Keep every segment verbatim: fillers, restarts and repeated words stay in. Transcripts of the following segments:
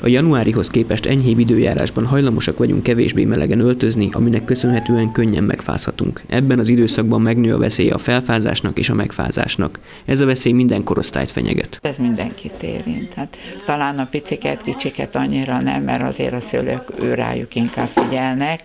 A januárihoz képest enyhébb időjárásban hajlamosak vagyunk kevésbé melegen öltözni, aminek köszönhetően könnyen megfázhatunk. Ebben az időszakban megnő a veszélye a felfázásnak és a megfázásnak. Ez a veszély minden korosztályt fenyeget. Ez mindenkit érint. Hát, talán a piciket, kicsiket annyira nem, mert azért a szülők ő rájuk inkább figyelnek,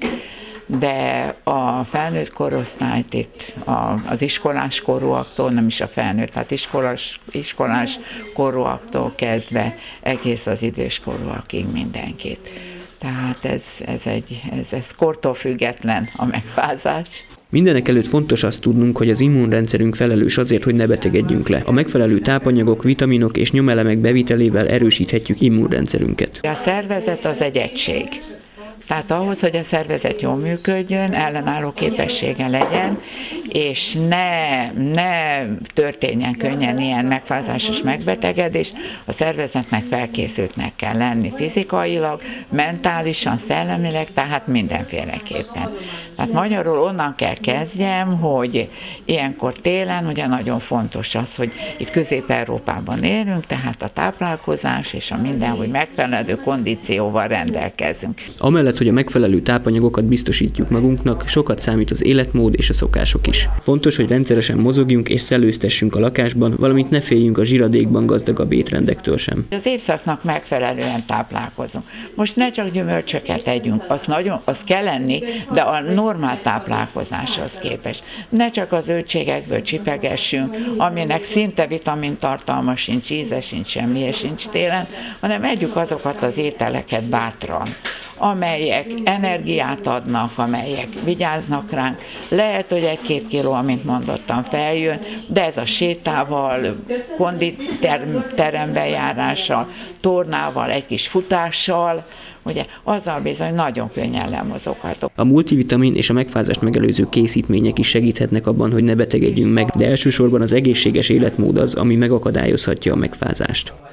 de a felnőtt korosztályt itt az iskolás korúaktól, nem is a felnőtt, hát iskolás, iskolás korúaktól kezdve egész az idős korúakig mindenkit. Tehát ez, ez, egy, ez, ez kortól független a megfázás. Mindenek előtt fontos azt tudnunk, hogy az immunrendszerünk felelős azért, hogy ne betegedjünk le. A megfelelő tápanyagok, vitaminok és nyomelemek bevitelével erősíthetjük immunrendszerünket. A szervezet az egy egység. Tehát ahhoz, hogy a szervezet jól működjön, ellenálló képessége legyen, és ne, ne történjen könnyen ilyen megfázásos megbetegedés, a szervezetnek felkészültnek kell lenni fizikailag, mentálisan, szellemileg, tehát mindenféleképpen. Tehát magyarul onnan kell kezdjem, hogy ilyenkor télen ugye nagyon fontos az, hogy itt Közép-Európában élünk, tehát a táplálkozás és a minden, hogy megfelelő kondícióval rendelkezünk. Amellett, hogy a megfelelő tápanyagokat biztosítjuk magunknak, sokat számít az életmód és a szokások is. Fontos, hogy rendszeresen mozogjunk és szellőztessünk a lakásban, valamint ne féljünk a zsiradékban gazdagabb étrendektől sem. Az évszaknak megfelelően táplálkozunk. Most ne csak gyümölcsöket együnk, az, nagyon, az kell lenni, de a normál táplálkozáshoz képest. Ne csak az zöldségekből csipegessünk, aminek szinte vitamintartalma sincs, íze sincs, semmilyen sincs télen, hanem együk azokat az ételeket bátran, amelyek energiát adnak, amelyek vigyáznak ránk. Lehet, hogy egy-két kiló, amint mondottam, feljön, de ez a sétával, konditerembe járással, tornával, egy kis futással, ugye, azzal bizony nagyon könnyen lemozoghatok. A multivitamin és a megfázást megelőző készítmények is segíthetnek abban, hogy ne betegedjünk meg, de elsősorban az egészséges életmód az, ami megakadályozhatja a megfázást.